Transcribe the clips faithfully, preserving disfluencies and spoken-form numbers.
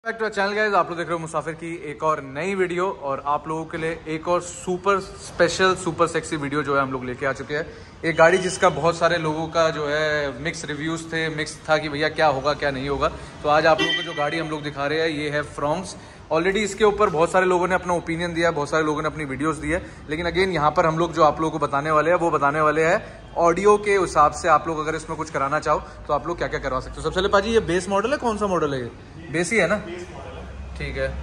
Back to channel guys, आप लोग देख रहे हो मुसाफिर की एक और नई वीडियो। और आप लोगों के लिए एक और super special super sexy video जो है हम लोग लेके आ चुके हैं। एक गाड़ी जिसका बहुत सारे लोगों का जो है मिक्स रिव्यूज़ थे, मिक्स था कि भैया क्या होगा क्या नहीं होगा। तो आज आप लोगों को जो गाड़ी हम लोग दिखा रहे हैं ये है फ्रॉन्क्स। ऑलरेडी इसके ऊपर बहुत सारे लोगों ने अपना ओपिनियन दिया, बहुत सारे लोगों ने अपनी वीडियोस दी है, लेकिन अगेन यहाँ पर हम लोग जो आप लोगों को बताने वाले हैं वो बताने वाले हैं ऑडियो के हिसाब से। आप लोग अगर इसमें कुछ कराना चाहो तो आप लोग क्या क्या करवा सकते हो। सबसे पहले पाजी, ये बेस मॉडल है, कौन सा मॉडल है? ये बेस ही है ना? ठीक है।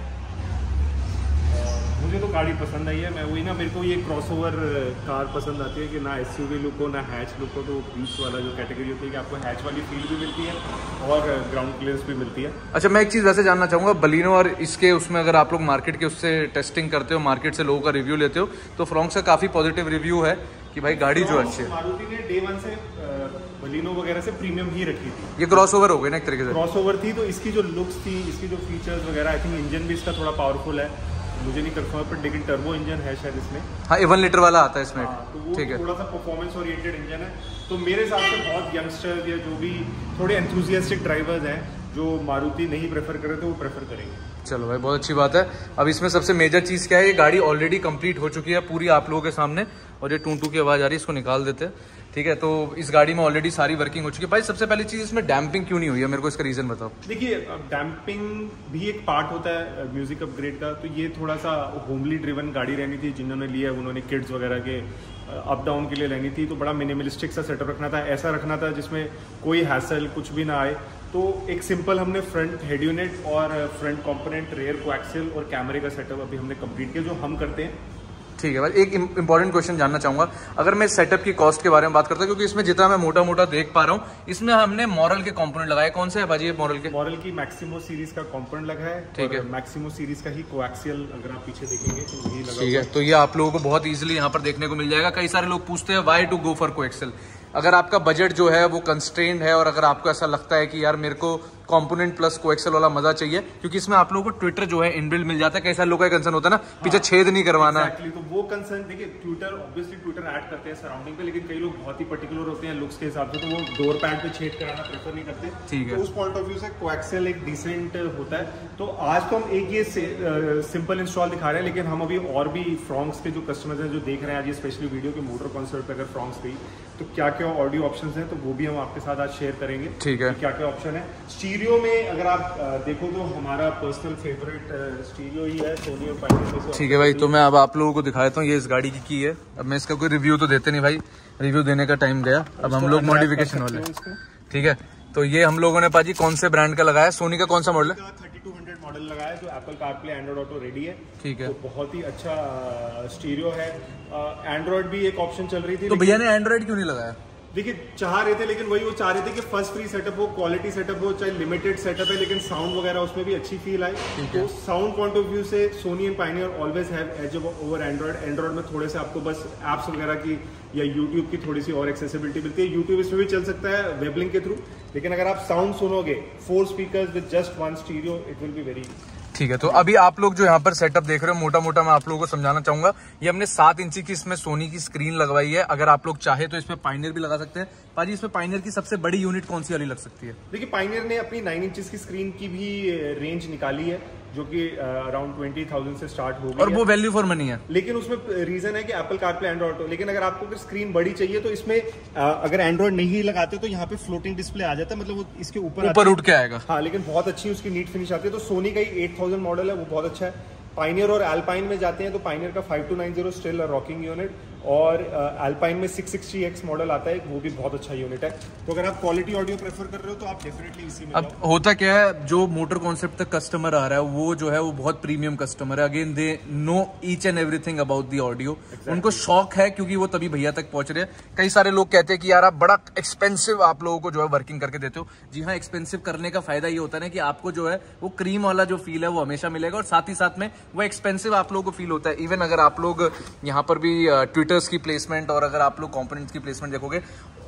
मुझे तो गाड़ी पसंद आई है। मैं वही ना, मेरे को ये क्रॉसओवर कार पसंद आती है कि ना एसयूवी लुक हो ना हैच लुक हो। तो बीच वाला जो कैटेगरी होती है कि आपको हैच वाली फील भी मिलती है और ग्राउंड क्लियरेंस भी मिलती है। अच्छा, मैं एक चीज़ वैसे जानना चाहूँगा, बलिनो और इसके उसमें अगर आप लोग मार्केट के उससे टेस्टिंग करते हो, मार्केट से लोगों का रिव्यू लेते हो, तो फ्रॉन्क्स का काफ़ी पॉजिटिव रिव्यू है कि भाई गाड़ी जो अच्छी है। मारुति ने डे वन से बलिनो वगैरह से प्रीमियम ही रखी थी। ये क्रॉसओवर हो गई ना एक तरीके से? क्रॉसओवर थी, तो इसकी जो लुक्स थी, इसकी जो फीचर्स वगैरह, आई थिंक इंजन भी इसका थोड़ा पावरफुल है, मुझे नहीं कंफर्म पर, लेकिन टर्बो इंजन है शायद इसमें। हाँ, वन लीटर वाला आता है इसमें। हाँ, तो वो ठीक है, थोड़ा सा परफॉर्मेंस ओरिएंटेड इंजन है। तो मेरे हिसाब से बहुत यंगस्टर्स या जो भी थोड़े एंथुजियास्टिक ड्राइवर्स हैं जो मारुति नहीं प्रेफर करे तो वो प्रेफर करेंगे। चलो भाई, बहुत अच्छी बात है। अब इसमें सबसे मेजर चीज़ क्या है, ये गाड़ी ऑलरेडी कंप्लीट हो चुकी है पूरी आप लोगों के सामने, और ये टू टू की आवाज़ आ रही है, इसको निकाल देते हैं। ठीक है, तो इस गाड़ी में ऑलरेडी सारी वर्किंग हो चुकी है। भाई सबसे पहली चीज़, इसमें डैम्पिंग क्यों नहीं हुई है, मेरे को इसका रीज़न बताओ। देखिए, डैम्पिंग भी एक पार्ट होता है म्यूजिक अपग्रेड का। तो ये थोड़ा सा होमली ड्रिवन गाड़ी रहनी थी। जिन्होंने लिया उन्होंने किड्स वगैरह के अप डाउन के लिए लेनी थी, तो बड़ा मिनिमलिस्टिक सा सेटअप रखना था, ऐसा रखना था जिसमें कोई हैसल कुछ भी ना आए। तो एक सिंपल हमने फ्रंट हेड यूनिट और फ्रंट कंपोनेंट, रेयर कोएक्सियल और कैमरे का सेटअप अभी हमने कंप्लीट किया, जो हम करते हैं। ठीक है भाई, एक इंपॉर्टेंट क्वेश्चन जानना चाहूंगा, अगर मैं सेटअप की कॉस्ट के बारे में बात करता हूँ, क्योंकि इसमें जितना मैं मोटा मोटा देख पा रहा हूँ, इसमें हमने मॉरल के कंपोनेंट लगाए। कौन से है भाजी ये मॉरल के? मॉरल की मैक्सिमो सीरीज का कंपोनेंट लगा है। ठीक है, मैक्सिमो सीरीज का ही कोएक्सियल अगर आप पीछे देखेंगे तो यही लगा। ठीक है, तो ये आप लोगों को बहुत इजीली यहाँ पर देखने को मिल जाएगा। कई सारे लोग पूछते हैं why to go for coaxial. अगर आपका बजट जो है वो कंस्ट्रेंड है और अगर आपको ऐसा लगता है कि यार मेरे को कंपोनेंट प्लस कोएक्सियल वाला मजा चाहिए, क्योंकि इसमें आप लोगों को ट्विटर जो है इनबिल्ट मिल जाता है। कई सारे लोगों का कंसर्न होता है ना, पीछे हाँ, छेद नहीं करवाना। exactly, तो वो कंसर्न देखिए, ट्विटर ऑब्वियसली ट्विटर ऐड करते हैं सराउंडिंग पे, लेकिन कई लोग बहुत ही पर्टिकुलर होते हैं लुक्स के हिसाब से, तो वो डोर पैड पे छेद कराना प्रेफर नहीं करते। ठीक है, तो उस पॉइंट ऑफ व्यू से कोएक्सियल एक डिसेंट होता है। तो आज तो हम एक ये सिंपल इंस्टॉल दिखा रहे हैं, लेकिन हम अभी और भी फ्रॉन्क्स के जो कस्टमर्स हैं जो देख रहे हैं आज ये स्पेशली वीडियो के मोटर कॉन्सर्ट पे, अगर फ्रॉन्क्स गई तो क्या क्या ऑडियो ऑप्शंस हैं, तो वो भी हम आपके साथ आज शेयर करेंगे। ठीक है, क्या क्या ऑप्शन है स्टीरियो में। अगर आप देखो तो हमारा पर्सनल फेवरेट स्टीरियो ही है, सोनी और पायनियर। ठीक है भाई, तो मैं अब आप लोगों को दिखा देता हूँ, ये इस गाड़ी की की है। अब मैं इसका कोई रिव्यू तो देते नहीं भाई, रिव्यू देने का टाइम गया, अब हम लोग मॉडिफिकेशन वाले। ठीक है, तो ये हम लोगों ने पाजी कौन से ब्रांड का लगाया? सोनी का कौन सा मॉडल है? थर्टी टू हंड्रेड मॉडल लगाया जो Apple CarPlay Android auto ready है। ठीक है, तो बहुत ही अच्छा स्टीरियो है। एंड्रॉइड भी एक ऑप्शन चल रही थी, तो भैया ने एंड्रॉइड क्यों नहीं लगाया? देखिए, चाह रहे थे, लेकिन वही वो चाह रहे थे कि फर्स्ट फ्री सेटअप हो, क्वालिटी सेटअप हो, चाहे लिमिटेड सेटअप है, लेकिन साउंड वगैरह उसमें भी अच्छी फील आए। तो साउंड पॉइंट ऑफ व्यू से Sony and Pioneer always have edge over Android. Android में थोड़े से आपको बस एप्स वगैरह की या यूट्यूब की थोड़ी सी और एक्सेसिबिलिटी मिलती है। यूट्यूब इसमें भी चल सकता है वेबलिंक के थ्रू, लेकिन अगर आप साउंड सुनोगे four speakers with just one stereo, it will be very. ठीक है, तो अभी आप लोग जो यहाँ पर सेटअप देख रहे हो, मोटा मोटा मैं आप लोगों को समझाना चाहूंगा। ये हमने सात इंची की इसमें सोनी की स्क्रीन लगवाई है। अगर आप लोग चाहे तो इसमें पायनियर भी लगा सकते हैं। पाजी, इसमें पायनियर की सबसे बड़ी यूनिट कौन सी वाली लग सकती है? देखिए, पायनियर ने अपनी नाइन इंचेस की स्क्रीन की भी रेंज निकाली है, जो कि अराउंड ट्वेंटी थाउजेंड से स्टार्ट होगी, और वो वैल्यू फॉर मनी है। लेकिन उसमें रीजन है कि एप्पल कारप्ले एंड्रॉइड ऑटो। लेकिन अगर आपको अगर स्क्रीन बड़ी चाहिए तो इसमें अगर एंड्रॉइड नहीं लगाते तो यहाँ पे फ्लोटिंग डिस्प्ले आ जाता है, मतलब वो इसके ऊपर ऊपर उठ के आएगा। हाँ, लेकिन बहुत अच्छी उसकी नीट फिनिश आती है। तो सोनी का ही एट थाउजेंड मॉडल है, वो बहुत अच्छा है। पायनियर और एल्पाइन में जाते हैं तो पायनियर का five two nine zero still rocking unit, और एल्पाइन में सिक्स सिक्सटी एक्स मॉडल आता है, वो भी बहुत अच्छा यूनिट है। तो अगर आप क्वालिटी ऑडियो प्रेफर कर रहे हो तो आप डेफिनेटली इसी में। अब होता क्या है, जो मोटर कॉन्सेप्ट तक कस्टमर आ रहा है वो जो है वो बहुत प्रीमियम कस्टमर है। Again they know each and everything about the audio. उनको शौक है, क्योंकि वो तभी भैया तक पहुंच रहे हैं। कई सारे लोग कहते हैं कि यार आप बड़ा एक्सपेंसिव आप लोगों को जो है वर्किंग करके देते हो। जी हाँ, एक्सपेंसिव करने का फायदा ये होता है ना कि आपको जो है वो क्रीम वाला जो फील है वो हमेशा मिलेगा, और साथ ही साथ में वो एक्सपेंसिव आप लोगों को फील होता है। इवन अगर आप लोग यहाँ पर भी ट्विटर्स की प्लेसमेंट और अगर आप लोग कंपोनेंट्स की प्लेसमेंट देखोगे,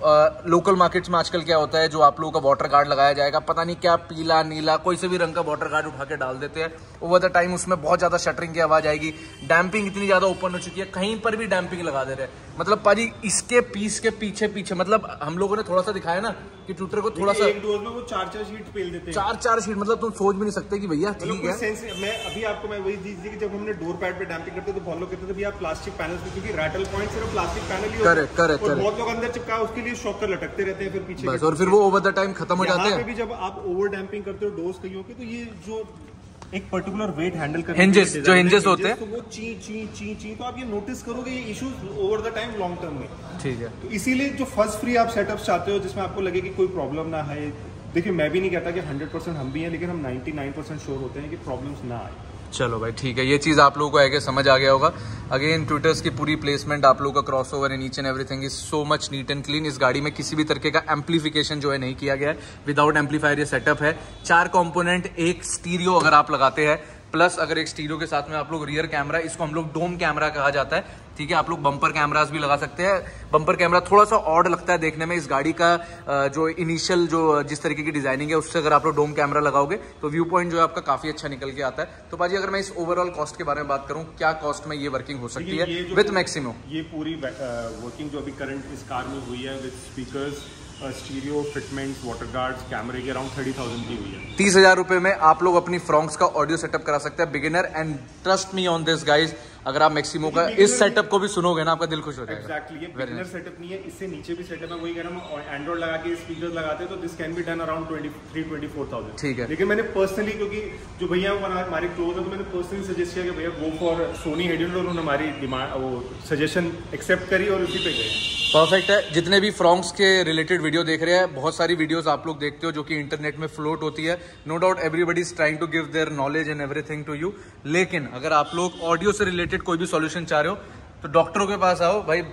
लोकल मार्केट्स में आजकल क्या होता है, जो आप लोगों का वाटर गार्ड लगाया जाएगा, पता नहीं क्या पीला नीला कोई से भी रंग का वाटर गार्ड उठा के डाल देते हैं, ओवर द टाइम उसमें बहुत ज्यादा शटरिंग की आवाज आएगी। डैम्पिंग इतनी ज्यादा ओपन हो चुकी है, कहीं पर भी डैम्पिंग लगा दे रहे हैं। मतलब पाजी इसके पीस के पीछे पीछे, मतलब हम लोगों ने थोड़ा सा दिखाया ना कि ट्यूटर को थोड़ा सा एक डोज में वो चार चार शीट पेल देते हैं, चार चार शीट, मतलब तुम सोच भी नहीं सकते कि भैया ठीक है। सेंस मैं अभी आपको मैं वही चीज थी कि जब हमने डोर पैड पे डैम्पिंग करते तो बहुत लोग कहते थे भैया प्लास्टिक पैनल पे, क्योंकि रैटल पॉइंट सिर्फ प्लास्टिक पैनल ही होता है, करेक्ट करेक्ट, बहुत लोग अंदर चिपका उसके लिए शॉकर लटकते रहते हैं फिर पीछे बस, और फिर वो ओवर द टाइम खत्म हो जाते हैं। भी जब आप ओवर डैम्पिंग करते हो डोर्स कहीं के, तो ये जो एक पर्टिकुलर वेट हैंडल करने हिंजेस जो हिंजेस होते हैं तो वो ची ची ची ची तो आप ये नोटिस करोगे ये issues over the time long term में। ठीक है, तो इसीलिए जो फर्स्ट फ्री आप सेटअप्स चाहते हो जिसमें आपको लगे कि कोई प्रॉब्लम ना है, देखिए मैं भी नहीं कहता कि हंड्रेड परसेंट हम भी हैं, लेकिन हम नाइंटी नाइन परसेंट श्योर होते हैं कि प्रॉब्लम्स ना आए। चलो भाई ठीक है, ये चीज़ आप लोगों को आगे समझ आ गया होगा। अगेन ट्विटर्स की पूरी प्लेसमेंट, आप लोगों का cross over and each and everything is so much neat and clean. इस गाड़ी में किसी भी तरीके का एम्पलीफिकेशन जो है नहीं किया गया है, विदाउट एम्पलीफायर ये सेटअप है। चार कंपोनेंट, एक स्टीरियो अगर आप लगाते हैं, प्लस अगर एक स्टीरियो के साथ में आप लोग रियर कैमरा, इसको हम लोग डोम कैमरा कहा जाता है, ठीक है, आप लोग बम्पर कैमरास भी लगा सकते हैं। बम्पर कैमरा थोड़ा सा ऑड लगता है देखने में, इस गाड़ी का जो इनिशियल जो जिस तरीके की डिजाइनिंग है उससे अगर आप लोग डोम कैमरा लगाओगे तो व्यू पॉइंट जो है आपका काफी अच्छा निकल के आता है। तो पाजी अगर मैं इस ओवरऑल कॉस्ट के बारे में बात करूं, क्या कॉस्ट में ये वर्किंग हो सकती है विद मैक्सिमो? ये पूरी वर्किंग जो अभी करंट इस कार में हुई है with speakers, stereo fitments, water guards, कैमरे के अराउंड थर्टी थाउजेंड की हुई है। तीस हजार रुपए में आप लोग अपनी फ्रॉन्क्स का ऑडियो सेटअप करा सकते हैं beginner, and trust me on this guys, अगर आप मैक्सिमो का इस सेटअप को भी सुनोगे ना आपका दिल खुश हो जाएगा। एक्जैक्टली, ये बिगिनर सेटअप नहीं है, इससे नीचे भी सेटअप है, वही कह रहा हूं, एंड्रॉइड लगा के स्पीकर लगाते हैं तो this can be done around twenty three twenty four thousand. ठीक है, लेकिन मैंने पर्सनली, क्योंकि जो भैया हमारे क्लोज है, तो मैंने पर्सनली सजेस्ट किया कि भैया गो फॉर सोनी हेडियन, और उन्होंने हमारी डिमांड वो सजेशन एक्सेप्ट करी और उसी पे गए। परफेक्ट है। जितने भी फ्रॉन्क्स के रिलेटेड वीडियो देख रहे हैं, बहुत सारी वीडियोस आप लोग देखते हो जो कि इंटरनेट में फ्लोट होती है, no doubt everybody is trying to give their knowledge and everything to you, लेकिन अगर आप लोग ऑडियो से रिलेटेड कोई भी सॉल्यूशन चाह रहे हो तो डॉक्टरों के पास आओ भाई,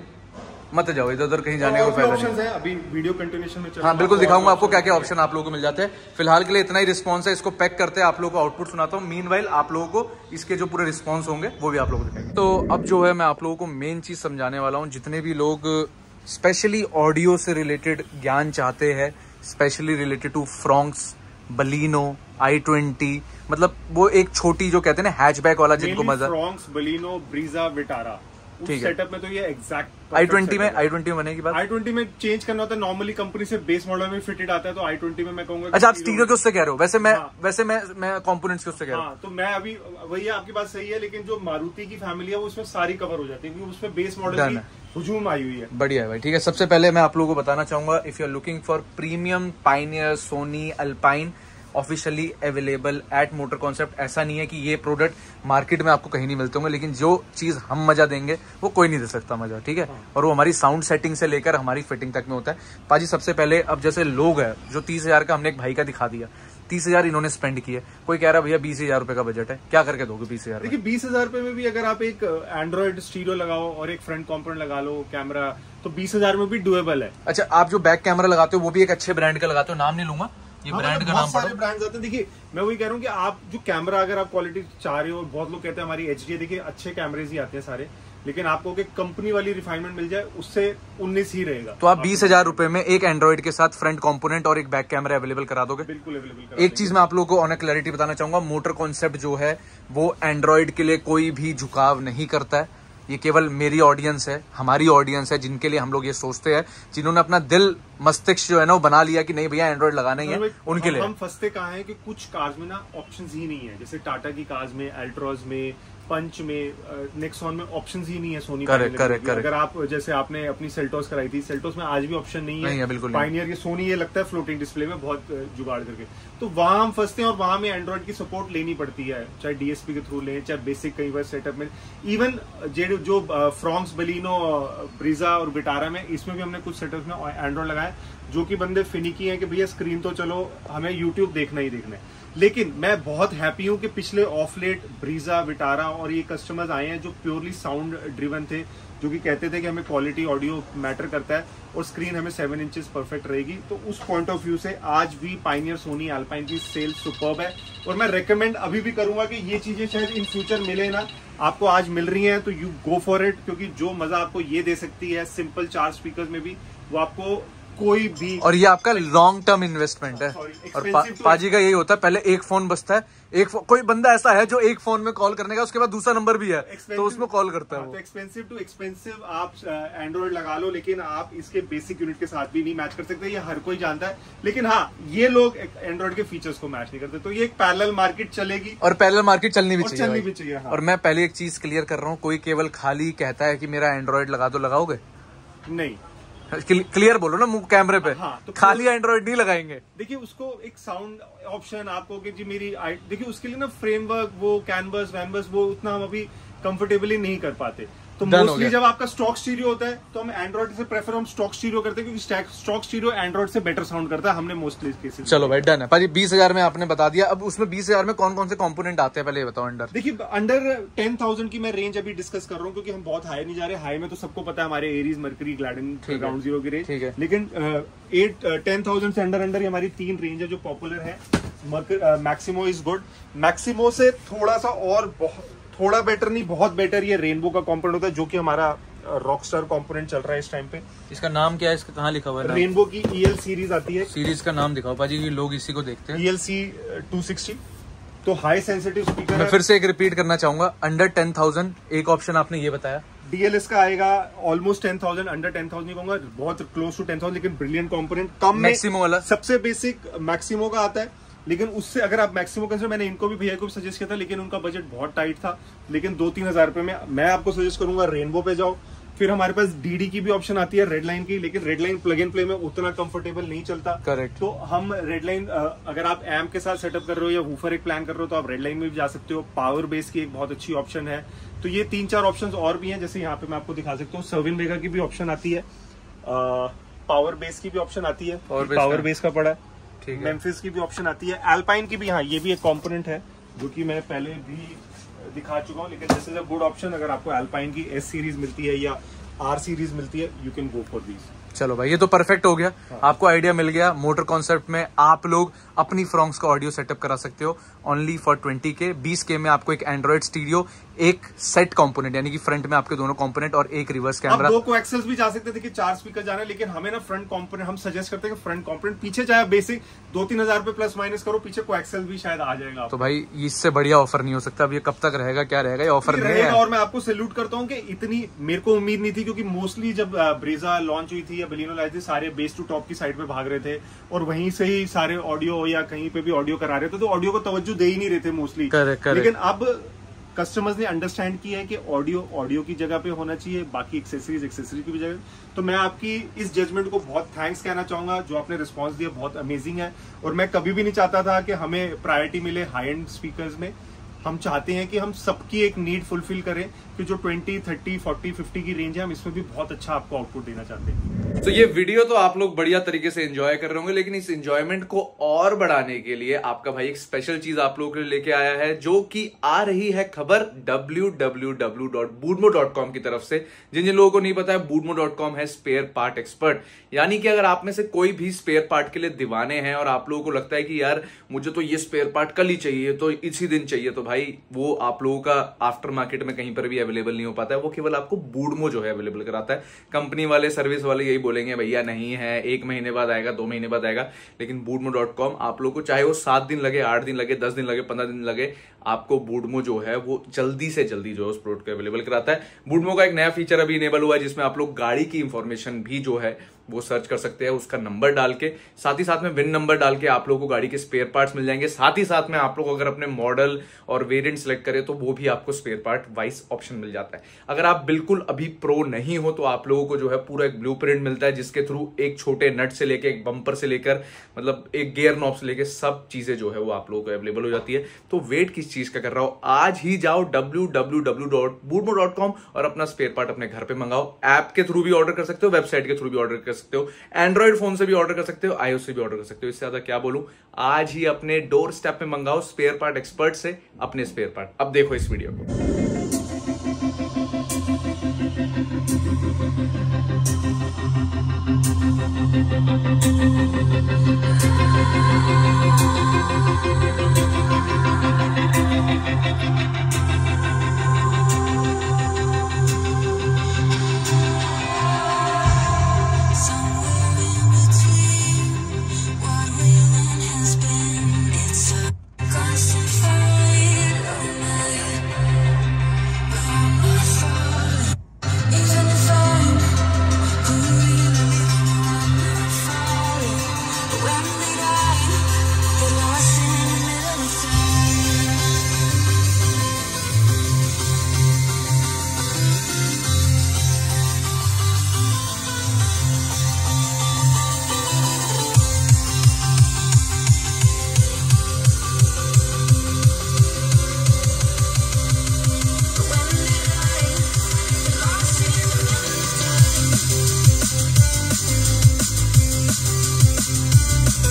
मत जाओ इधर उधर कहीं जाने को फायदा नहीं है। अभी वीडियो कंटिन्यूएशन में चल, हाँ बिल्कुल दिखाऊंगा आपको क्या क्या ऑप्शन आप लोगों को मिल जाते हैं। फिलहाल के लिए इतना ही रिस्पॉन्स है, इसको पैक करते हैं, आप लोगों को आउटपुट सुनाता हूँ। मीनवाइल आप लोगों को इसके जो पूरे रिस्पॉन्स होंगे वो भी आप लोगों को दिखाएंगे। तो अब जो है मैं आप लोगों को मेन चीज समझाने वाला हूँ। जितने भी लोग स्पेशली ऑडियो से रिलेटेड ज्ञान चाहते हैं, specially related to Fronx, Baleno, I twenty, मतलब वो एक छोटी जो कहते हैं ना हैचबैक वाला, जिनको मजा, फ्रॉन्क्स, बलिनो, ब्रीजा, विटारा, उस सेटअप में तो ये एग्जैक्ट आई ट्वेंटी में आई ट्वेंटी में बने की बात, आई ट्वेंटी में चेंज करना होता है, नॉर्मली कंपनी से बेस मॉडल में फिटेड आता है, तो आई ट्वेंटी में मैं कहूंगा। अच्छा, आप स्टीरियो के उससे कह रहे हो, वैसे मैं हाँ। वैसे मैं मैं कंपोनेंट्स के उससे कह रहा हूँ। हाँ, तो मैं अभी वही आपकी बात सही है, लेकिन जो मारुति की फैमिली है वो उसमें सारी कवर हो जाती है, क्योंकि उसमें बेस मॉडल की हुजूम आई हुई है। बढ़िया है भाई, ठीक है। सबसे पहले मैं आप लोगों को बताना चाहूंगा, if you are looking for premium Pioneer, Sony, Alpine officially available at motor concept. ऐसा नहीं है कि ये प्रोडक्ट मार्केट में आपको कहीं नहीं मिलते होंगे, लेकिन जो चीज हम मजा देंगे वो कोई नहीं दे सकता मजा, ठीक है। हाँ। और वो हमारी साउंड सेटिंग से लेकर हमारी फिटिंग तक में होता है। पाजी सबसे पहले, अब जैसे लोग है जो तीस हजार का हमने एक भाई का दिखा दिया, तीस हजार इन्होंने स्पेंड किए, कोई कह रहा है भैया बीस हजार रुपए का बजट है, क्या करके दोगे बीस हजार? देखिए बीस हजार रुपए में भी अगर आप एक एंड्रॉइड स्टीरियो लगाओ और एक फ्रंट कॉम्पोनेंट लगा लो कैमरा, तो बीस हजार में भी डुएबल है। अच्छा, आप जो बैक कैमरा लगाते हो वो भी एक अच्छे ब्रांड का लगाते हो, नाम नहीं लूंगा, ये हाँ, ब्रांड का नाम नाम सारे ब्रांड्स आते हैं। देखिए मैं वही कह रहा हूँ कि आप जो कैमरा अगर आप क्वालिटी चाह रहे हो, बहुत लोग कहते हैं हमारी एच डी, देखिए अच्छे कैमरेज ही आते हैं सारे, लेकिन आपको कंपनी वाली रिफाइनमेंट मिल जाए उससे उन्नीस ही रहेगा। तो आप बीस हजार रुपए में एक एंड्रॉइड के साथ फ्रंट कंपोनेंट और एक बैक कैमरा अवेलेबल करा दोगे? बिल्कुल अवेलेबल। एक चीज मैं आप लोगों को ऑन क्लैरिटी बताना चाहूंगा, मोटर कॉन्सेप्ट जो है वो एंड्रॉइड के लिए कोई भी झुकाव नहीं करता है। ये केवल मेरी ऑडियंस है, हमारी ऑडियंस है, जिनके लिए हम लोग ये सोचते हैं, जिन्होंने अपना दिल मस्तिष्क जो है ना वो बना लिया कि नहीं भैया एंड्रॉइड लगाना ही है, उनके लिए। हम फंसते कहाँ हैं कि कुछ कार्स में ना ऑप्शंस ही नहीं है, जैसे टाटा की कार्स में, अल्ट्रोज में, पंच में, नेक्सॉन में ऑप्शंस ही नहीं है सोनी। Correct correct correct. अगर आप जैसे आपने अपनी सेल्टोस कराई थी, सेल्टोस में आज भी ऑप्शन नहीं है, नहीं है बिल्कुल। पायनियर, ये सोनी ये लगता है फ्लोटिंग डिस्प्ले में बहुत जुगाड़ करके, तो वहां हम फंसते हैं और वहां में एंड्रॉइड की सपोर्ट लेनी पड़ती है, चाहे डीएसपी के थ्रू लें, चाहे बेसिक कई बार सेटअप में। इवन जो फ्रॉन्क्स, बलिनो, ब्रीजा और विटारा में, इसमें भी हमने कुछ सेटअप में एंड्रॉइड लगाया, जो कि बंदे फिनिकी हैं कि भैया स्क्रीन तो चलो हमें यूट्यूब देखना ही देखना है। लेकिन मैं बहुत हैप्पी हूं कि पिछले ऑफ लेट ब्रीजा, विटारा और ये कस्टमर्स आए हैं जो प्योरली साउंड ड्रिवन थे, जो कि कहते थे कि हमें क्वालिटी ऑडियो मैटर करता है और स्क्रीन हमें सेवन इंचेस परफेक्ट रहेगी। तो उस पॉइंट ऑफ व्यू से आज भी पायनियर, सोनी, अल्पाइन की सेल सुपर्ब है, और मैं रेकमेंड अभी भी करूंगा कि ये चीजें शायद इन फ्यूचर मिले ना, आपको आज मिल रही हैं तो यू गो फॉर इट, क्योंकि जो मजा आपको ये दे सकती है सिंपल चार स्पीकर्स में भी, वो आपको कोई भी। और ये आपका लॉन्ग टर्म इन्वेस्टमेंट है। और पा, पाजी का यही होता है, पहले एक फोन बचता है, एक कोई बंदा ऐसा है जो एक फोन में कॉल करने का, उसके बाद दूसरा नंबर भी है तो उसमें कॉल करता है। तो एक्सपेंसिव टू एक्सपेंसिव आप एंड्रॉइड लगा लो, लेकिन आप इसके बेसिक यूनिट के साथ भी नहीं मैच कर सकते, ये हर कोई जानता है। लेकिन हाँ, ये लोग एंड्रॉइड के फीचर्स को मैच नहीं करते, तो ये एक पैरेलल मार्केट चलेगी और पैरेलल मार्केट चलनी भी चाहिए, चलनी भी चाहिए। हाँ। और मैं पहले एक चीज क्लियर कर रहा हूँ, कोई केवल खाली कहता है कि मेरा एंड्रॉइड लगा दो, लगाओगे? नहीं, क्लियर बोलो ना मुंह कैमरे पे। हाँ, तो खाली एंड्रॉइड नहीं लगाएंगे। देखिए, उसको एक साउंड ऑप्शन आपको कि जी मेरी, देखिए उसके लिए ना फ्रेमवर्क, वो कैनवस वैनवस, वो उतना हम अभी कंफर्टेबली नहीं कर पाते। तो मोस्टली जब आपका स्टॉक स्टीरियो होता है तो हम एंड्रॉइड से प्रेफर हम स्टॉक स्टीरियो करते हैं, क्योंकि स्टॉक स्टीरियो एंड्रॉइड से बेटर साउंड करता है। हमने मोस्टली केसेस। चलो भाई डन है पाजी। बीस हजार में आपने बता दिया, अब उसमें बीस हजार में कौन कौन से कंपोनेंट आते हैं पहले ये बताओ। अंडर देखिए, अंडर टेन थाउजेंड की मैं रेंज अभी डिस्कस कर रहा हूँ, क्योंकि हम बहुत हाई नहीं जा रहे। हाई में तो सबको पता है हमारे Aries, Mercury, Gladen, Ground Zero की रेंज, लेकिन एट टेन थाउजेंड से अंडर अंडर हमारी तीन रेंज है जो पॉपुलर है। मैक्सिमो इज गुड, मैक्सिमो से थोड़ा सा और थोड़ा बेटर नहीं, बहुत बेटर ये रेनबो का कंपोनेंट होता है, जो कि हमारा रॉकस्टार कंपोनेंट चल रहा है इस टाइम पे। इसका नाम क्या है, इसका कहाँ लिखा हुआ है? रेनबो की ई एल सीरीज आती है। सीरीज का नाम दिखाओ पाजी, लोग इसी को देखते हैं। E L C two sixty, तो हाई सेंसिटिव स्पीकर। मैं फिर से एक रिपीट करना चाहूंगा, अंडर टेन थाउजेंड एक ऑप्शन आपने ये बताया। डी एल एस का आएगा almost ten thousand, under ten thousand नहीं कहूंगा, बहुत क्लोज टू टेन थाउजेंड, लेकिन ब्रिलियंट कंपोनेंट। कम मैक्सिमो वाला सबसे बेसिक मैक्सिमो का आता है, लेकिन उससे अगर आप मैक्सिमो कंसिडर, मैंने इनको भी भैया को भी सजेस्ट किया था, लेकिन उनका बजट बहुत टाइट था। लेकिन दो तीन हजार रुपए में मैं आपको सजेस्ट करूंगा रेनबो पे जाओ। फिर हमारे पास डीडी की भी ऑप्शन आती है, रेड लाइन की, लेकिन red line plug and play में उतना कंफर्टेबल नहीं चलता। करेक्ट। तो हम रेड लाइन, अगर आप एम्प के साथ सेटअप कर रहे हो या वूफर एक प्लान कर रहे हो, तो आप रेड लाइन में भी जा सकते हो। पावर बेस की एक बहुत अच्छी ऑप्शन है। तो ये तीन चार ऑप्शन और भी हैं, जैसे यहाँ पे मैं आपको दिखा सकता हूँ। सर्विन वेगा की भी ऑप्शन आती है, पावर बेस की भी ऑप्शन आती है, पावर बेस का पड़ा है। मेम्फिस की भी ऑप्शन आती है, एल्पाइन की भी। हाँ, ये भी एक कंपोनेंट है जो कि मैं पहले भी दिखा चुका हूँ, लेकिन this is a good option. अगर आपको एल्पाइन की एस सीरीज मिलती है या आर सीरीज मिलती है, you can go for these. चलो भाई, ये तो परफेक्ट हो गया। हाँ। आपको आइडिया मिल गया। मोटर कॉन्सेप्ट में आप लोग अपनी फ्रॉन्क्स का ऑडियो सेटअप करा सकते हो ओनली फॉर ट्वेंटी के। बीस के में आपको एक एंड्रॉइड स्टीरियो, एक सेट कंपोनेंट, यानी कि फ्रंट में आपके दोनों कंपोनेंट और एक रिवर्स कैमरा। दो कोएक्सियल्स भी जा सकते थे कि चार स्पीकर जाना, लेकिन हमें ना फ्रंट कंपोनेंट हम सजेस्ट करते हैं कि फ्रंट कंपोनेंट पीछे चाहे बेसिक दो तीन हजार रुपए प्लस माइनस करो, पीछे कोएक्सियल भी शायद आ जाएगा। तो भाई इससे बढ़िया ऑफर नहीं हो सकता। अब ये कब तक रहेगा, क्या रहेगा, ये ऑफर नहीं है। और मैं आपको सैल्यूट करता हूँ कि इतनी मेरे को उम्मीद नहीं थी, क्योंकि मोस्टली जब ब्रेजा लॉन्च हुई थी या बलिनो लाई थी, सारे बेस टू टॉप की साइड पे भाग रहे थे और वहीं से ही सारे ऑडियो या कहीं पे भी ऑडियो करा रहे थे, तो ऑडियो को तवज्जो दे ही नहीं रहे थे मोस्टली। लेकिन अब कस्टमर्स ने अंडरस्टैंड किया है कि ऑडियो ऑडियो की जगह पे होना चाहिए, बाकी एक्सेसरीज एक्सेसरी की भी जगह। तो मैं आपकी इस जजमेंट को बहुत थैंक्स कहना चाहूंगा, जो आपने रिस्पांस दिया बहुत अमेजिंग है। और मैं कभी भी नहीं चाहता था कि हमें प्रायोरिटी मिले हाई एंड स्पीकर्स में। हम चाहते हैं कि हम सबकी एक नीड फुलफिल करें, कि जो ट्वेंटी, थर्टी, फोर्टी, फिफ्टी की रेंज है, हम इसमें भी बहुत अच्छा आपको आउटपुट देना चाहते हैं। तो ये वीडियो तो आप लोग बढ़िया तरीके से एंजॉय कर रहे होंगे, लेकिन इस एंजॉयमेंट को और बढ़ाने के लिए आपका भाई एक स्पेशल चीज आप लोगों के लिए लेके आया है, जो कि आ रही है खबर W W W dot Boodmo dot com की तरफ से। जिन जिन लोगों को नहीं पता है, बूडमो डॉट कॉम है स्पेयर पार्ट एक्सपर्ट। यानी कि अगर आप में से कोई भी स्पेयर पार्ट के लिए दीवाने हैं और आप लोगों को लगता है कि यार मुझे तो ये स्पेयर पार्ट कल ही चाहिए, तो इसी दिन चाहिए, तो भाई वो आप लोगों का आफ्टर मार्केट में कहीं पर भी अवेलेबल नहीं हो पाता है। वो केवल आपको बूडमो जो है अवेलेबल कराता है। कंपनी वाले, सर्विस वाले यही बोलेंगे भैया नहीं है, एक महीने बाद आएगा, दो महीने बाद आएगा। लेकिन बूडमो डॉट कॉम आप लोग को चाहे वो सात दिन लगे, आठ दिन लगे, दस दिन लगे, पंद्रह दिन लगे, आपको बूडमो जो है वो जल्दी से जल्दी जो है उस प्रोडक्ट को अवेलेबल कराता है। बूडमो का एक नया फीचर अभी इनेबल हुआ है, जिसमें आप लोग गाड़ी की इंफॉर्मेशन भी जो है वो सर्च कर सकते हैं, उसका नंबर डाल के, साथ ही साथ में विन नंबर डाल के आप लोगों को गाड़ी के स्पेयर पार्ट्स मिल जाएंगे। साथ ही साथ में आप लोग अगर अपने मॉडल और वेरिएंट सिलेक्ट करें तो वो भी आपको स्पेयर पार्ट वाइज ऑप्शन मिल जाता है। अगर आप बिल्कुल अभी प्रो नहीं हो तो आप लोगों को जो है पूरा एक ब्लूप्रिंट मिलता है, जिसके थ्रू एक छोटे नट से लेकर, एक बम्पर से लेकर, मतलब एक गियर नॉब से लेकर सब चीजें जो है वो आप लोगों को अवेलेबल हो जाती है। तो वेट किस चीज का कर रहा हो, आज ही जाओ W W W dot Boodmo dot com और अपना स्पेयर पार्ट अपने घर पे मंगाओ। ऐप के थ्रू भी ऑर्डर कर सकते हो, वेबसाइट के थ्रू भी ऑर्डर कर सकते हो, एंड्रॉइड फोन से भी ऑर्डर कर सकते हो, आईओएस से भी ऑर्डर कर सकते हो। इससे ज्यादा क्या बोलूं, आज ही अपने डोर स्टेप पे मंगाओ स्पेयर पार्ट एक्सपर्ट से अपने स्पेयर पार्ट। अब देखो इस वीडियो को। Somewhere in between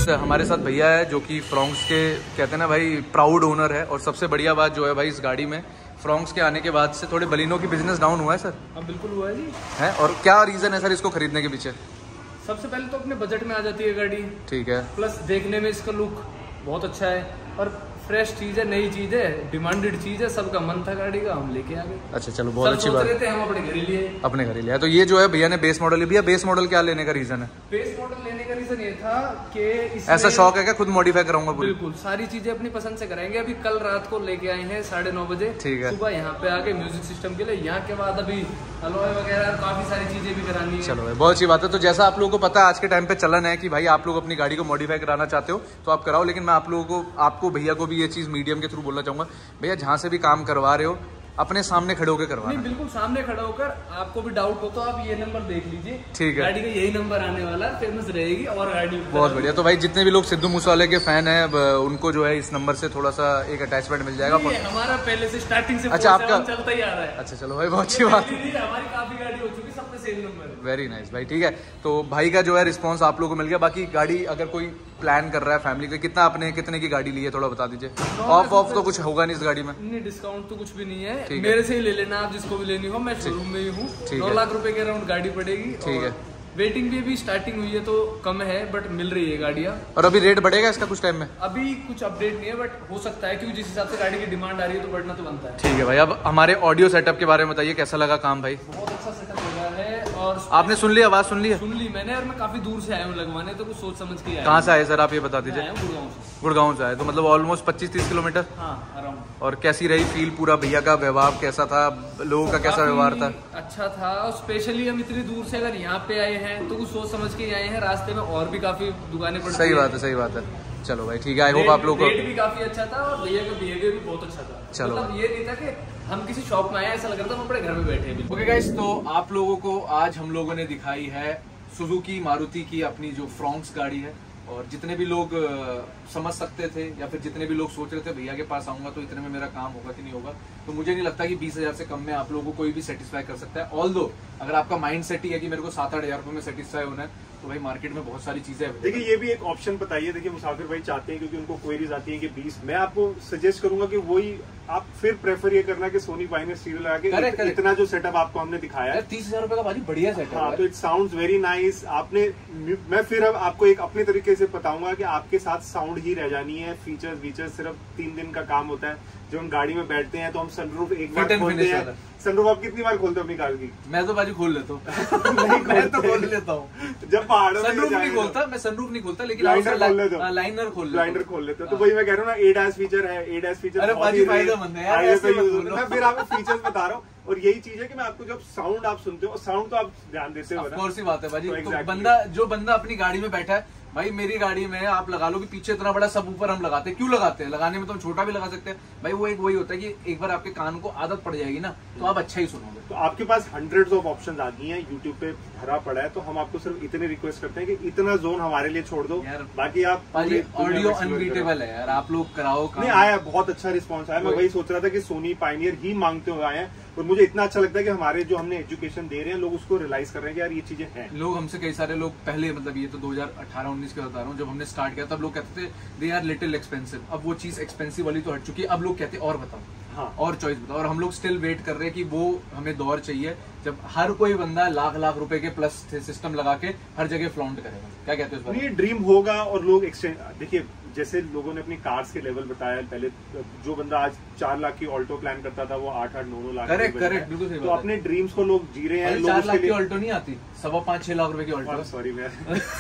हमारे साथ भैया है जो कि फ्रॉन्क्स के कहते हैं ना भाई प्राउड ओनर है। और सबसे बढ़िया बात जो है भाई इस गाड़ी में फ्रॉन्क्स के आने के बाद से थोड़े बलिनो की बिजनेस डाउन हुआ है सर। हाँ बिल्कुल हुआ है जी। है और क्या रीजन है सर इसको खरीदने के पीछे? सबसे पहले तो अपने बजट में आ जाती है गाड़ी, ठीक है। प्लस देखने में इसका लुक बहुत अच्छा है और फ्रेश चीज है, नई चीज है, डिमांडेड चीज है, सबका मन था गाड़ी का, हम लेके आ गए। अच्छा चलो बहुत अच्छी बात है। हम अपने घर ही लिए अपने घर ही लिया। तो ये जो है भैया ने बेस मॉडल भैया बेस मॉडल क्या लेने का रीजन है? बेस मॉडल लेने का रीजन ये था कि ऐसा शौक है क्या खुद मॉडिफाई कराऊंगा? बिल्कुल सारी चीजें अपनी पसंद से कराएंगे। अभी कल रात को लेके आए हैं साढ़े नौ बजे, ठीक है। सुबह यहाँ पे आके म्यूजिक सिस्टम के लिए, यहाँ के बाद अभी अलॉय वगैरह काफी सारी चीजें भी करानी है। चलो भाई बहुत अच्छी बात है। तो जैसा आप लोगों को पता है आज के टाइम पे चलन है कि भाई आप लोग अपनी गाड़ी को मॉडिफाई कराना चाहते हो तो आप कराओ, लेकिन मैं आप लोगों को आपको भैया को भी ये चीज मीडियम के थ्रू बोलना चाहूंगा, भैया जहाँ से भी काम करवा रहे हो अपने सामने खड़े होकर करवाना। नहीं बिल्कुल सामने खड़ा होकर, आपको भी डाउट हो तो आप ये नंबर देख लीजिए, ठीक है। गाड़ी का यही नंबर आने वाला, फेमस रहेगी और गाड़ी बहुत बढ़िया। तो भाई जितने भी लोग सिद्धू मूसेवाले के फैन हैं उनको जो है इस नंबर से थोड़ा सा एक अटैचमेंट मिल जाएगा। हमारा पहले से स्टार्टिंग से अच्छा आपका चलता ही आ रहा है। अच्छा चलो भाई बहुत अच्छी बात है। हमारी काफी गाड़ी हो चुकी, सबका सेम नंबर है। वेरी नाइस भाई, ठीक है। तो भाई का जो है रिस्पॉन्स आप लोगों को मिल गया। बाकी गाड़ी अगर कोई प्लान कर रहा है फैमिली का, कितना आपने कितने की गाड़ी ली है थोड़ा बता दीजिए। ऑफ ऑफ तो कुछ होगा नहीं इस गाड़ी में? नहीं डिस्काउंट तो कुछ भी नहीं है, मेरे से ही ले लेना आप जिसको भी लेनी हो, मैं शोरूम में ही हूँ। नौ लाख रुपए के अराउंड गाड़ी पड़ेगी, ठीक है। वेटिंग भी अभी स्टार्टिंग हुई है तो कम है बट मिल रही है गाड़ियाँ। और अभी रेट बढ़ेगा इसका कुछ टाइम में? अभी कुछ अपडेट नहीं है बट हो सकता है क्योंकि जिस हिसाब से गाड़ी की डिमांड आ रही है तो बढ़ना तो बनता है। ठीक है भाई। अब हमारे ऑडियो सेटअप के बारे में बताइए, कैसा लगा काम भाई? बहुत अच्छा सेटअप लगा है। और आपने सुन ली आवाज? सुन ली है? सुन ली मैंने, और मैं काफी दूर से आया हूँ लगवाने, तो कुछ सोच समझ के आया। कहाँ से आए सर आप ये बता दीजिए? गुड़गांव से। गुड़गांव से आए तो मतलब ऑलमोस्ट पच्चीस तीस किलोमीटर। हाँ अराउंड। और कैसी रही फील? पूरा भैया का व्यवहार कैसा था, लोगों का कैसा व्यवहार था? अच्छा था। और स्पेशली हम इतनी दूर से अगर यहाँ पे आए हैं तो कुछ सोच समझ के आए हैं, रास्ते में और भी काफी दुकानें पड़ती हैं। सही बात है, सही बात है। चलो भाई ठीक है। आई होप आप लोगों को रेट भी काफी अच्छा था और भैया का बिहेवियर भी बहुत अच्छा था। चलो मतलब ये नहीं था कि हम किसी शॉप में आए, ऐसा लग रहा था हम अपने घर में बैठे हैं। ओके गाइस, तो आप लोगों को आज हम लोगों ने दिखाई है सुजुकी मारुति की अपनी जो फ्रॉन्क्स गाड़ी है। और जितने भी लोग समझ सकते थे या फिर जितने भी लोग सोच रहे थे भैया के पास आऊंगा तो इतने में मेरा काम होगा कि नहीं होगा, तो मुझे नहीं लगता कि बीस हजार से कम में आप लोगों को कोई भी सेटिस्फाई कर सकता है। ऑल्दो अगर आपका माइंड सेट ही है कि मेरे को सात आठ हजार रुपए में सेटिस्फाई होना है तो भाई मार्केट में बहुत सारी चीजें हैं। देखिए ये भी एक ऑप्शन बताइए। देखिए मुसाफिर भाई चाहते हैं क्योंकि उनको क्वेरीज आती है कि बीस, मैं आपको सजेस्ट करूंगा कि वही आप फिर प्रेफर ये करना कि सोनी पाइनियर स्टीरियो लगा के करे, इत, करे। इतना जो सेटअप आपको हमने दिखाया है तीस हजार रुपए का भाई बढ़िया सेटअप है। हाँ तो इट साउंड्स वेरी नाइस। आपने मैं फिर अब आपको एक अपने तरीके से बताऊंगा कि आपके साथ साउंड ही रह जानी है। फीचर्स फीचर्स सिर्फ तीन दिन का काम होता है। जब हम गाड़ी में बैठते हैं तो हम सनरूफ एक बार खोलते हैं। सनरूफ आप कितनी बार खोलते हो अपनी कार की? मैं तो बाजू खोल लेता हूँ। नहीं मैं तो खोल लेता हूँ जब पहाड़ों में सनरूफ नहीं खोलता, मैं सनरूफ नहीं खोलता लेकिन लाइनर खोल लेते हो। लाइनर खोल लाइनर खोल लेते हो तो वही मैं कह रहा हूँ ना, एडास फीचर है। एडास फीचर अरे बाजी फायदेमंद है यार, ऐसे मत बोलो। मैं फिर आपको फीचर्स बता रहा हूँ और यही चीज है कि मैं आपको जब साउंड आप सुनते हो, साउंड तो आप ध्यान देते हो ना। सी बात है भाजी। तो तो exactly. बंदा जो बंदा अपनी गाड़ी में बैठा है भाई, मेरी गाड़ी में आप लगा लो कि पीछे इतना बड़ा सब ऊपर हम लगाते हैं, क्यों लगाते हैं? लगाने में तो हम छोटा भी लगा सकते हैं भाई। वो एक वही होता है कि एक बार आपके कान को आदत पड़ जाएगी ना तो आप अच्छा ही सुनोगे। तो आपके पास हंड्रेड्स ऑफ ऑप्शंस आ गई हैं, यूट्यूब पे भरा पड़ा है। तो हम आपको सिर्फ इतने रिक्वेस्ट करते हैं कि इतना जोन हमारे लिए छोड़ दो यार। बाकी आप ऑडियो अनबीटेबल है यार, आप लोग कराओ काम। नहीं आया, बहुत अच्छा रिस्पॉन्स आया। मैं वही सोच रहा था कि सोनी पाइनियर ही मांगते हुए आए हैं और मुझे इतना अच्छा लगता है कि हमारे जो हमने एजुकेशन दे रहे हैं लोग उसको रियलाइज कर रहे हैं कि यार ये चीजें हैं। लोग हमसे कई सारे लोग पहले, मतलब ये तो दो हजार अठारह उन्नीस के बता रहा हूँ, जब हमने स्टार्ट किया तब लोग कहते थे दे आर लिटिल एक्सपेंसिव। अब वो चीज एक्सपेंसिव वाली तो हट चुकी है, अब लोग कहते हैं और बताओ, हाँ और चॉइस बताओ। और हम लोग स्टिल वेट कर रहे हैं कि वो हमें दौर चाहिए जब हर कोई बंदा लाख लाख रुपए के प्लस सिस्टम लगा के हर जगह फ्लॉन्ट करेगा। क्या कहते हो इस बारे में? ये ड्रीम होगा और लोग एक्सचेंज, देखिए जैसे लोगों ने अपनी कार्स के लेवल बताया, पहले जो बंदा आज चार लाख की ऑल्टो प्लान करता था वो आठ आठ नौ नौ लाख। करेक्ट करेक्ट बिल्कुल सही बात है। तो अपने ड्रीम्स को लोग जी रहे हैं। चार लाख की ऑल्टो नहीं आती, सवा पाँच छह लाख रुपए की ऑल्टो। सॉरी मैं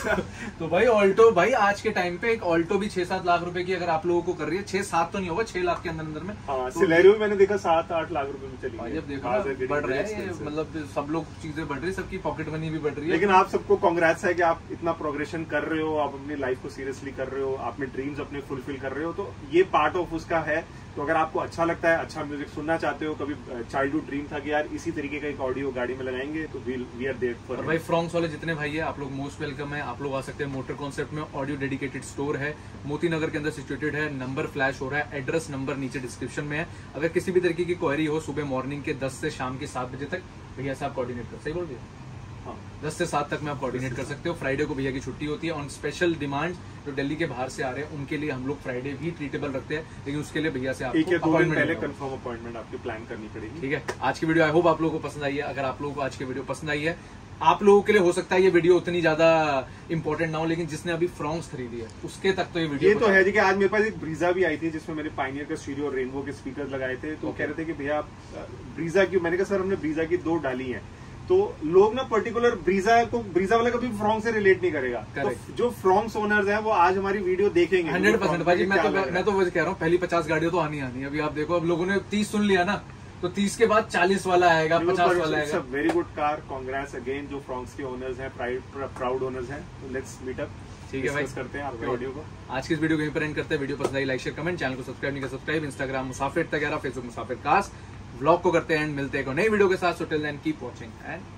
तो भाई ऑल्टो भाई आज के टाइम पे एक ऑल्टो भी छह सात लाख रुपए की अगर आप लोगों को कर रही है, छह सात तो नहीं होगा, छह लाख के अंदर अंदर में। हाँ सिलेरियो में मैंने देखा सात आठ लाख रुपए में चली है। जब देखो बढ़ रहा है, मतलब सब लोग चीजें बढ़ रही है, सबकी पॉकेट मनी भी बढ़ रही है। लेकिन आप सबको कांग्रेट्स है कि आप इतना प्रोग्रेशन कर रहे हो, आप अपनी लाइफ को सीरियसली कर रहे हो, आपने ड्रीम्स अपने फुलफिल कर रहे हो, तो ये पार्ट ऑफ उसका है। तो अगर आपको अच्छा लगता है, अच्छा म्यूजिक सुनना चाहते हो, कभी चाइल्डहुड ड्रीम था कि यार इसी तरीके का एक ऑडियो गाड़ी में लगाएंगे, तो वी आर देयर फॉर। भाई फ्रॉन्क्स वाले जितने भाई है आप लोग मोस्ट वेलकम है। आप लोग आ सकते हैं। मोटर कॉन्सेप्ट में ऑडियो डेडिकेटेड स्टोर है, मोती नगर के अंदर सिचुएटेड है। नंबर फ्लैश हो रहा है, एड्रेस नंबर नीचे डिस्क्रिप्शन में है। अगर किसी भी तरीके की क्वेरी हो सुबह मॉर्निंग के दस से शाम के सात बजे तक भैया से आप कोऑर्डिनेट कर। सही बोल दिया? दस से सात तक में आप कोऑर्डिनेट कर सकते हो। फ्राइडे को भैया की छुट्टी होती है। ऑन स्पेशल डिमांड जो दिल्ली के बाहर से आ रहे हैं उनके लिए हम लोग फ्राइडे भी ट्रीटेबल रखते हैं, लेकिन उसके लिए भैया से आपको पहले कंफर्म अपॉइंटमेंट आपकी प्लान करनी पड़ेगी। ठीक है, आज की वीडियो आई होप आप लोगों को पसंद आई है। अगर आप लोगों को आज की वीडियो पसंद आई है, आप लोगों के लिए हो सकता है ये वीडियो उतनी ज्यादा इंपॉर्टेंट ना हो, लेकिन जिसने अभी फ्रॉन्क्स खरीदी है उसके तक तो ये वीडियो ये तो है जी कि आज मेरे पास एक ब्रीजा भी आई थी जिसमें मैंने पाइनियर का स्टीरियो और रेनबो के स्पीकर लगाए थे। तो कह रहे थे कि भैया ब्रीजा की, मैंने कहा सर हमने ब्रीजा की दो डाली है, तो लोग ना पर्टिकुलर ब्रीजा को, ब्रीजा वाला कभी फ्रॉन्क से रिलेट नहीं करेगा। तो जो फ्रॉन्क्स ओनर्स हैं वो आज हमारी वीडियो देखेंगे हंड्रेड परसेंट भाजी। मैं तो मैं तो वैसे कह रहा हूँ पहली पचास गाड़ियां तो आनी आनी है। अभी आप देखो, अब लोगों ने तीस सुन लिया ना, तो तीस के बाद चालीस वाला आएगा, पचास वाला आएगा। Very good car, congrats again जो फ्रॉन्क्स के ओनर्स हैं, प्राउड ओनर्स हैं। तो लेट्स मीट अप। ठीक है भाई, करते हैं आपके ऑडियो को। आज की इस वीडियो को यहीं पर एंड करते हैं। वीडियो पसंद आई लाइक शेयर कमेंट, चैनल को सब्सक्राइब नहीं कर सब्सक्राइब, इंस्टाग्राम मुसाफिर तक, फेसबुक मुसाफिर कास्ट, व्लॉग को करते हैं एंड मिलते हैं एक नई वीडियो के साथ। So till then keep watching and